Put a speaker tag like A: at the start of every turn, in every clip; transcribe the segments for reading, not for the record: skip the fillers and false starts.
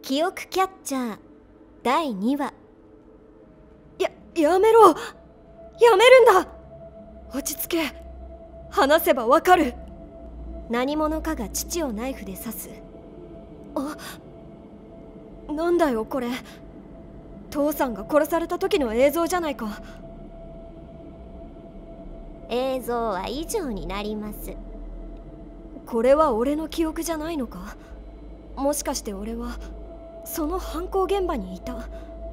A: 記憶キャッチャー第2話。
B: やめろ。やめるんだ。落ち着け。話せばわかる。
A: 何者かが父をナイフで刺す。
B: なんだよこれ。父さんが殺された時の映像じゃないか。
A: 映像は以上になります。
B: これは俺の記憶じゃないのか。もしかして俺はその犯行現場にいた。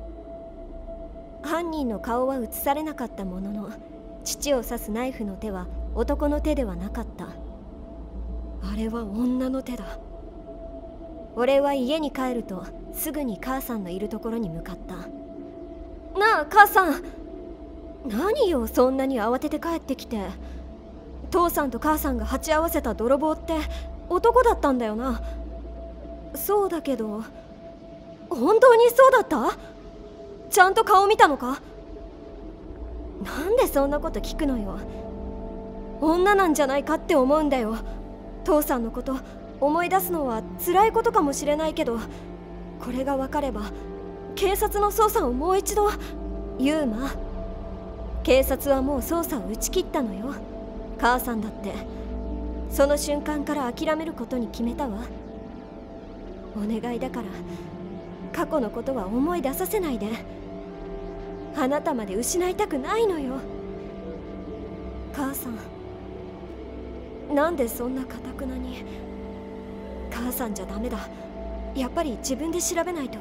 A: 犯人の顔は映されなかったものの、父を刺すナイフの手は男の手ではなかった。
B: あれは女の手だ。
A: 俺は家に帰るとすぐに母さんのいるところに向かった。
B: なあ母さん。
A: 何よ、そんなに慌てて帰ってきて。
B: 父さんと母さんが鉢合わせた泥棒って男だったんだよな。
A: そうだけど。
B: 本当にそうだった？ちゃんと顔見たのか？
A: なんでそんなこと聞くのよ。
B: 女なんじゃないかって思うんだよ。父さんのこと思い出すのは辛いことかもしれないけど、これが分かれば警察の捜査をもう一度。
A: ユーマ、警察はもう捜査を打ち切ったのよ。母さんだってその瞬間から諦めることに決めたわ。お願いだから過去のことは思い出させないで。あなたまで失いたくないのよ。
B: 母さん、なんでそんな頑くなに。母さんじゃダメだ。やっぱり自分で調べないと。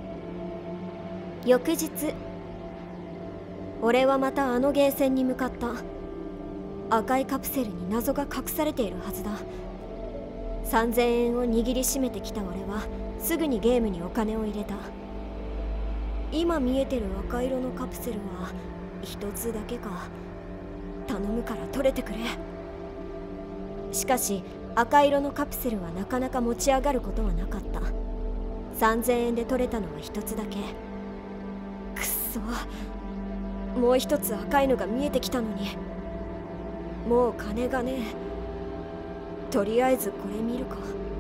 A: 翌日、俺はまたあのゲーセンに向かった。赤いカプセルに謎が隠されているはずだ。3000円を握りしめてきた俺はすぐにゲームにお金を入れた。今見えてる赤色のカプセルは一つだけか。
B: 頼むから取れてくれ。
A: しかし赤色のカプセルはなかなか持ち上がることはなかった。3000円で取れたのは一つだけ。
B: くっそ、もう一つ赤いのが見えてきたのに。もう金がねえ。とりあえずこれ見るか。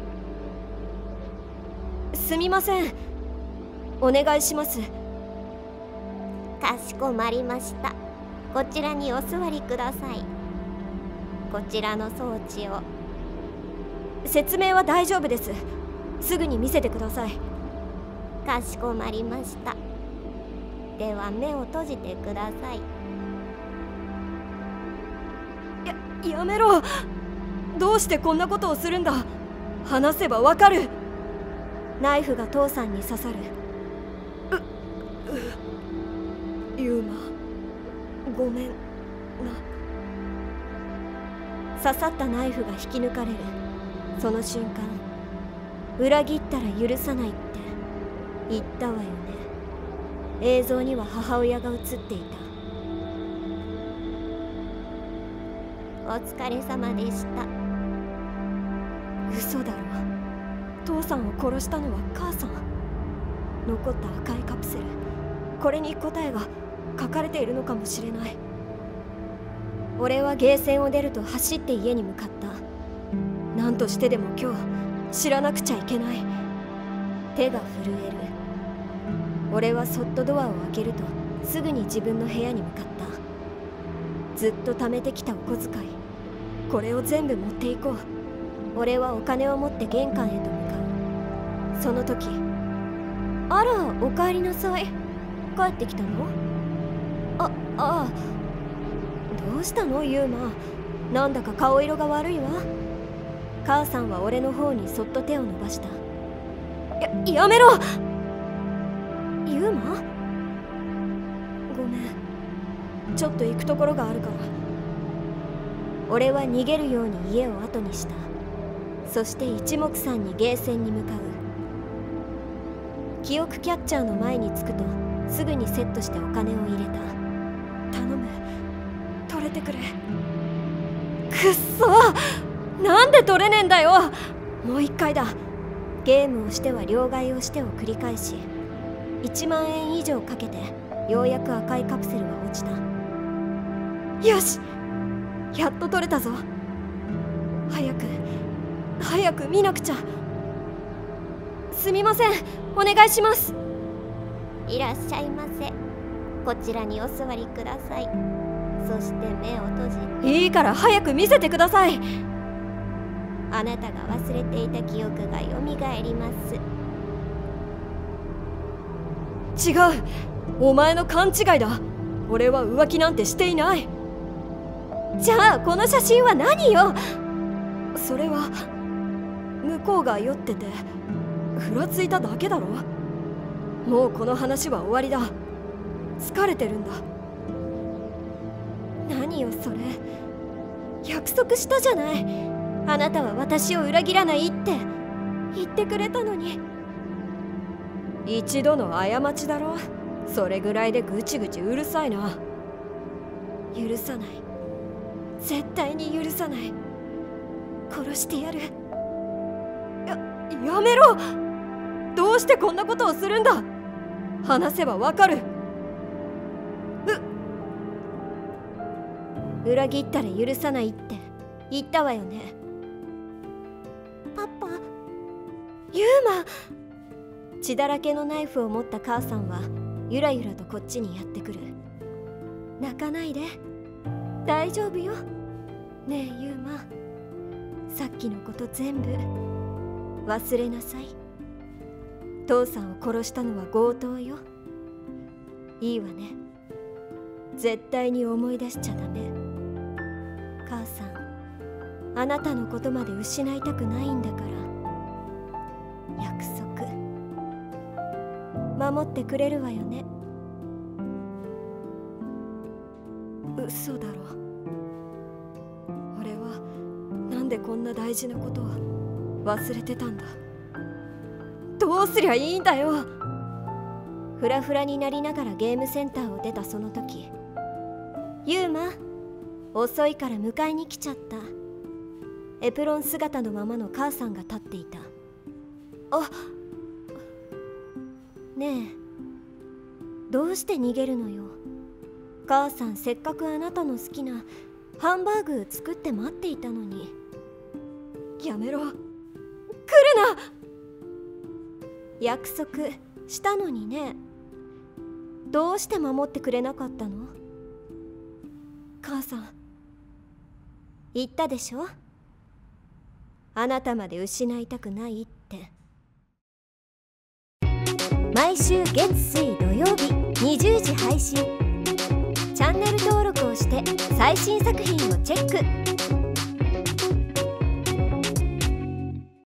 B: すみません、お願いします。
A: かしこまりました。こちらにお座りください。こちらの装置を。
B: 説明は大丈夫です。すぐに見せてください。
A: かしこまりました。では目を閉じてください。
B: やめろ。どうしてこんなことをするんだ。話せばわかる。
A: ナイフが父さんに刺さる。
B: ユーマ、ごめんな。
A: 刺さったナイフが引き抜かれる。その瞬間、裏切ったら許さないって言ったわよね。映像には母親が映っていた。お疲れ様でした。
B: 嘘だろ。父さんを殺したのは母さん。残った赤いカプセル、これに答えが書かれているのかもしれない。
A: 俺はゲーセンを出ると走って家に向かった。
B: 何としてでも今日知らなくちゃいけない。
A: 手が震える。俺はそっとドアを開けるとすぐに自分の部屋に向かった。ずっと貯めてきたお小遣い、
B: これを全部持っていこう。
A: 俺はお金を持って玄関へと向かう。その時、あら、おかえりなさい。帰ってきたの？ああ。どうしたのユーマ。なんだか顔色が悪いわ。母さんは俺の方にそっと手を伸ばした。
B: やめろ。
A: ユーマ？
B: ごめん、ちょっと行くところがあるから。
A: 俺は逃げるように家を後にした。そして一目散にゲーセンに向かう。記憶キャッチャーの前に着くとすぐにセットしてお金を入れた。
B: 頼む、取れてくれ。くっそ、なんで取れねえんだよ。もう一回だ。
A: ゲームをしては両替をしてを繰り返し、1万円以上かけてようやく赤いカプセルは落ちた。
B: よし、やっと取れたぞ。早く見なくちゃ。 すみません、お願いします。
A: いらっしゃいませ。こちらにお座りください。そして目を閉じて。
B: いいから早く見せてください。
A: あなたが忘れていた記憶がよみがえります。
B: 違う、お前の勘違いだ。俺は浮気なんてしていない。
A: じゃあこの写真は何よ。
B: それは向こうが酔っててふらついただけだろ。もうこの話は終わりだ。疲れてるんだ。
A: 何よそれ。約束したじゃない。あなたは私を裏切らないって言ってくれたのに。
B: 一度の過ちだろ。それぐらいでぐちぐちうるさいな。
A: 許さない。絶対に許さない。殺してやる。
B: やめろ。どうしてこんなことをするんだ。話せばわかる。
A: 裏切ったら許さないって言ったわよね。パパ、ユーマ。血だらけのナイフを持った母さんはゆらゆらとこっちにやってくる。泣かないで、大丈夫よ。ねえユーマ、さっきのこと全部忘れなさい。父さんを殺したのは強盗よ。いいわね。絶対に思い出しちゃダメ。母さん、あなたのことまで失いたくないんだから。約束守ってくれるわよね。
B: 嘘だろ。俺はなんでこんな大事なことを忘れてたんだ。どうすりゃいいんだよ。
A: フラフラになりながらゲームセンターを出たその時、ユーマ、遅いから迎えに来ちゃった。エプロン姿のままの母さんが立っていた。
B: あ、
A: ねえ、どうして逃げるのよ。母さんせっかくあなたの好きなハンバーグ作って待っていたのに。
B: やめろ。来るな。
A: 約束したのにね。どうして守ってくれなかったの。
B: 母さん、
A: 言ったでしょ。あなたまで失いたくないって。毎週月水土曜日20時配信。チャンネル登録をして最新作品をチェック。